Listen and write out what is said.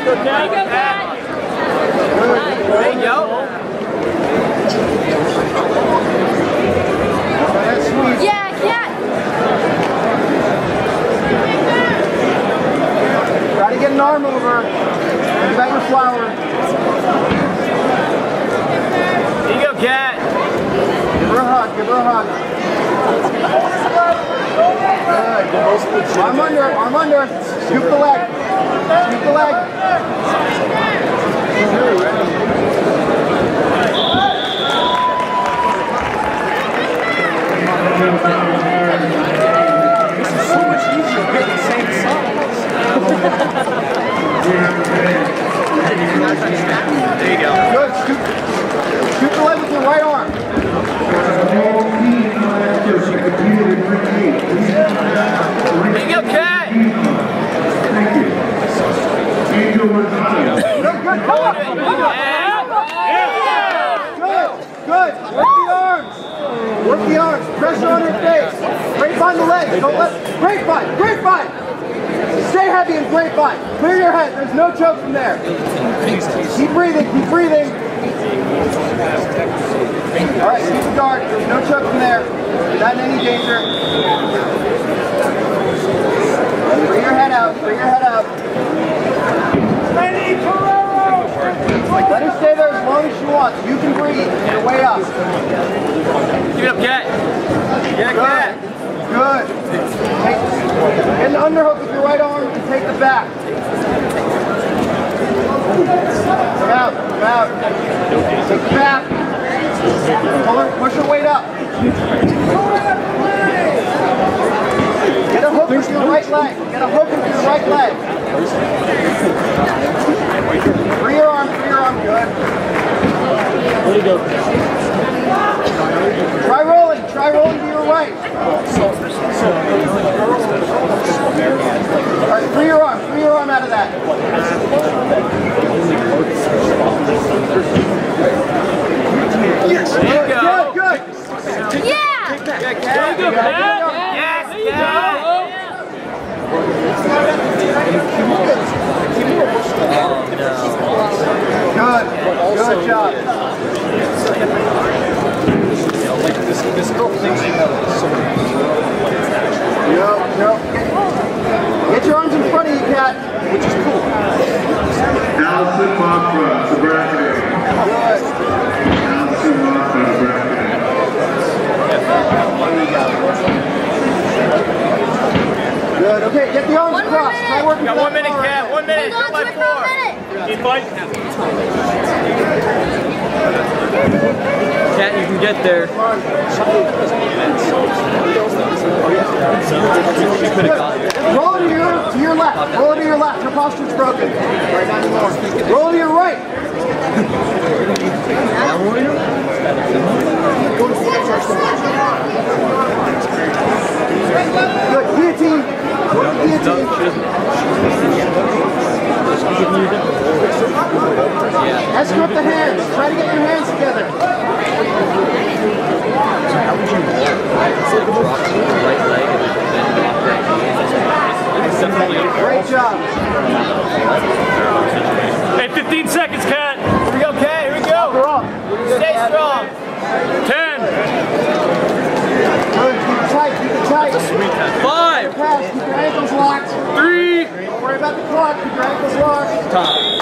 There you go. Yeah, cat. Try to get an arm over. Think about your flower. Here you go, cat. Give her a hug. Give her a hug. Good. Arm under. Arm under. Scoop the leg. Scoop the leg. This is so much easier to get the same songs. There you go. Good. Scoop the leg with your right arm. There you go, cat. Good. Come on. Good. Work the arms. Work the arms. Pressure on her face. Grapevine the legs. Don't let. Grapevine. Grapevine. Stay heavy and grapevine. Clear your head. There's no choke from there. Keep breathing. Keep breathing. All right. Keep the guard. There's no choke from there. You're not in any danger. Bring your head out. Bring your head out. Let her stay there as long as she wants. You can breathe your way up. Give it up, cat. Yeah, cat. Good. Get an underhook with your right arm and take the back. Come out. Come out. Take the back. Pull her, push her weight up. Get a hook with your right leg. Get a hook with your right leg. Free your arm, good. There you go. Try rolling to your right. Alright, free your arm out of that. Yes, there you go. Good. Yeah. There you go, cat. Yes, cat. Good job. This girl thinks she has so many. No. Get your arms in front of you, cat. Which is cool. Allison Mothra, Nebraska. Good. Allison Mothra, Nebraska. Good. Okay, get the arms across. Try working Got 1 minute, cat. 1 minute. Hold on to it for a minute. Keep fighting. Cat, you can get there. Good. Roll it to your left. Roll it to your left. Her posture's broken. Right, not anymore. Roll to your right. Good. Guillotine. Guillotine. Escort the hands. Try to get your hands together. So how would you roll? Drop the right leg and then drop that knee. It's definitely Great job. Hey, 15 seconds, cat. Here we go, cat. Here we go. Stay strong. 10. Good. Keep it tight. Keep it tight. 5. Pass. Keep your ankles locked. 3. Don't worry about the clock. Keep your ankles locked. Time.